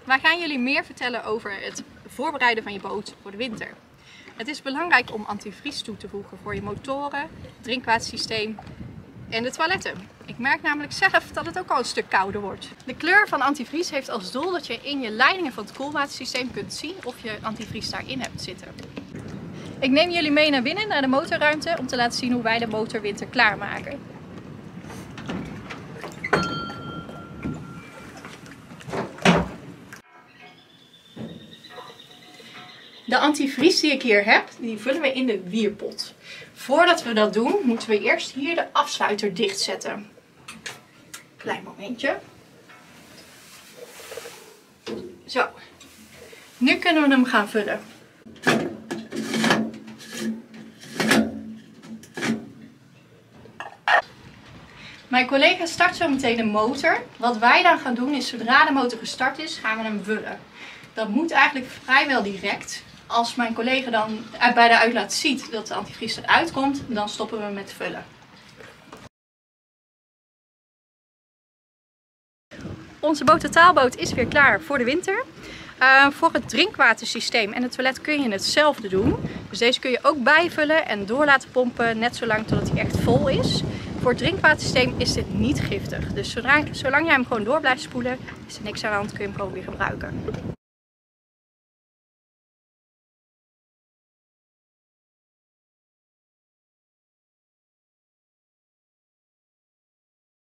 Wij gaan jullie meer vertellen over het voorbereiden van je boot voor de winter. Het is belangrijk om antivries toe te voegen voor je motoren, het drinkwatersysteem en de toiletten. Ik merk namelijk zelf dat het ook al een stuk kouder wordt. De kleur van antivries heeft als doel dat je in je leidingen van het koelwatersysteem kunt zien of je antivries daarin hebt zitten. Ik neem jullie mee naar binnen, naar de motorruimte, om te laten zien hoe wij de motor winter klaarmaken. De antivries die ik hier heb, die vullen we in de wierpot. Voordat we dat doen, moeten we eerst hier de afsluiter dichtzetten. Klein momentje. Zo. Nu kunnen we hem gaan vullen. Mijn collega start zo meteen de motor. Wat wij dan gaan doen is, zodra de motor gestart is, gaan we hem vullen. Dat moet eigenlijk vrijwel direct. Als mijn collega dan bij de uitlaat ziet dat de antivries eruit komt, dan stoppen we met vullen. Onze Boototaalboot is weer klaar voor de winter. Voor het drinkwatersysteem en het toilet kun je hetzelfde doen. Dus deze kun je ook bijvullen en door laten pompen, net zolang totdat hij echt vol is. Voor het drinkwatersysteem is dit niet giftig. Dus zolang jij hem gewoon door blijft spoelen, is er niks aan de hand, kun je hem gewoon weer gebruiken.